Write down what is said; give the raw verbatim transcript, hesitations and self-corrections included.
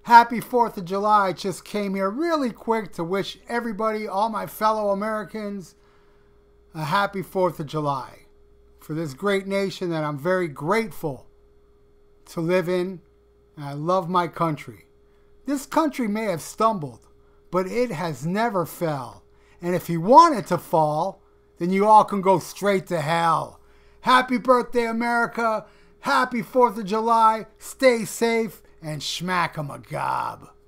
Happy fourth of July. I just came here really quick to wish everybody, all my fellow Americans, a happy fourth of July for this great nation that I'm very grateful to live in. And I love my country. This country may have stumbled, but it has never fell. And if you want it to fall, then you all can go straight to hell. Happy birthday, America. Happy fourth of July. Stay safe and schmack 'em a gob.